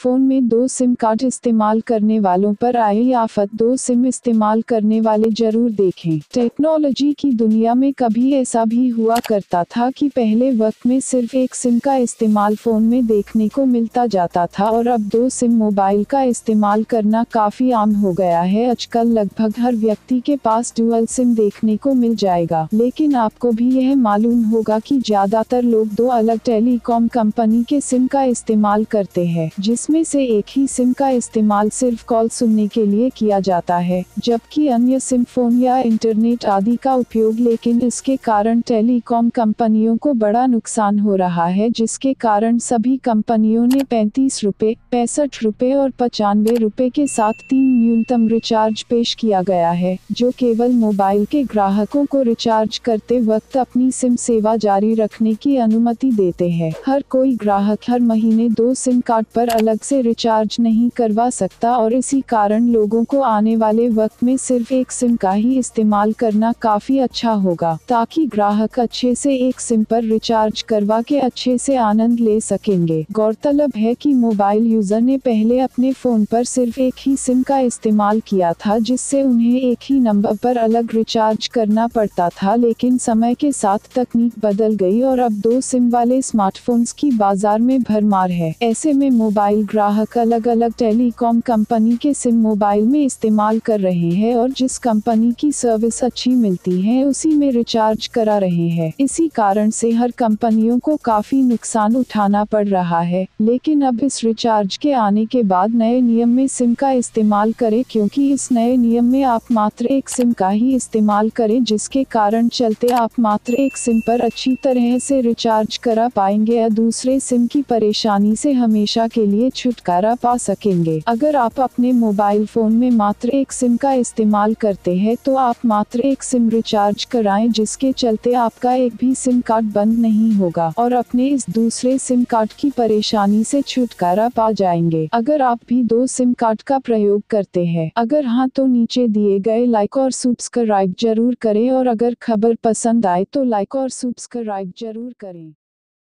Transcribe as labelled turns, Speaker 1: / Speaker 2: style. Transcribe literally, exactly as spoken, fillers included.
Speaker 1: Smartphone में दो SIM card इस्तेमाल करने वालों पर आई आफत। दो सिम इस्तेमाल करने वाले जरूर देखें। टेक्नोलॉजी की दुनिया में कभी ऐसा भी हुआ करता था कि पहले वक्त में सिर्फ एक सिम का इस्तेमाल फोन में देखने को मिलता जाता था और अब दो सिम मोबाइल का इस्तेमाल करना काफी आम हो गया है। आजकल लगभग हर व्यक्ति के पास डुअल सिम देखने को मिल जाएगा, लेकिन आपको भी यह मालूम होगा कि ज्यादातर लोग दो अलग टेलीकॉम कंपनी के सिम का इस्तेमाल करते हैं, जिसमें से एक ही सिम का इस्तेमाल सिर्फ कॉल सुनने के लिए किया जाता है, जबकि अन्य सिम फोन या इंटरनेट आदि का उपयोग। लेकिन इसके कारण टेलीकॉम कंपनियों को बड़ा नुकसान हो रहा है, जिसके कारण सभी कंपनियों ने पैंतीस रुपए, पैंसठ रुपए और पचानवे रुपए के साथ तीन न्यूनतम रिचार्ज पेश किया गया है, जो केवल मोबाइल के ग्राहकों को रिचार्ज करते वक्त अपनी सिम सेवा जारी रखने की अनुमति देते हैं। हर कोई ग्राहक हर महीने दो सिम कार्ड पर अलग से रिचार्ज नहीं करवा सकता और इसी कारण लोगों को आने वाले वक्त में सिर्फ एक सिम का ही इस्तेमाल करना काफी अच्छा होगा, ताकि ग्राहक अच्छे से एक सिम पर रिचार्ज करवा के अच्छे से आनंद ले सकेंगे। गौरतलब है कि मोबाइल यूजर ने पहले अपने फोन पर सिर्फ एक ही सिम का इस्तेमाल किया था, जिससे उन्हें एक ही नंबर पर अलग रिचार्ज करना पड़ता था। लेकिन समय के साथ तकनीक बदल गई और अब दो सिम वाले स्मार्टफोन्स की बाजार में भरमार है। ऐसे में मोबाइल ग्राहक अलग अलग टेलीकॉम कंपनी के सिम मोबाइल में इस्तेमाल कर रहे हैं और जिस कंपनी की सर्विस अच्छी मिलती है उसी में रिचार्ज करा रहे हैं। इसी कारण से हर कंपनियों को काफी नुकसान उठाना पड़ रहा है। लेकिन अब इस रिचार्ज के आने के बाद नए नियम में सिम का इस्तेमाल करें, क्योंकि इस नए नियम में आप मात्र एक सिम का ही इस्तेमाल करें, जिसके कारण चलते आप मात्र एक सिम पर अच्छी तरह से रिचार्ज करा पाएंगे या दूसरे सिम की परेशानी से हमेशा के लिए छुटकारा पा सकेंगे। अगर आप अपने मोबाइल फोन में मात्र एक सिम का इस्तेमाल करते हैं तो आप मात्र एक सिम रिचार्ज कराएं, जिसके चलते आपका एक भी सिम कार्ड बंद नहीं होगा और अपने इस दूसरे सिम कार्ड की परेशानी से छुटकारा पा जाएंगे। अगर आप भी दो सिम कार्ड का प्रयोग करते हैं, अगर हाँ तो नीचे दिए गए लाइक और सब्सक्राइब जरूर करें और अगर खबर पसंद आए तो लाइक और सब्सक्राइब जरूर करें।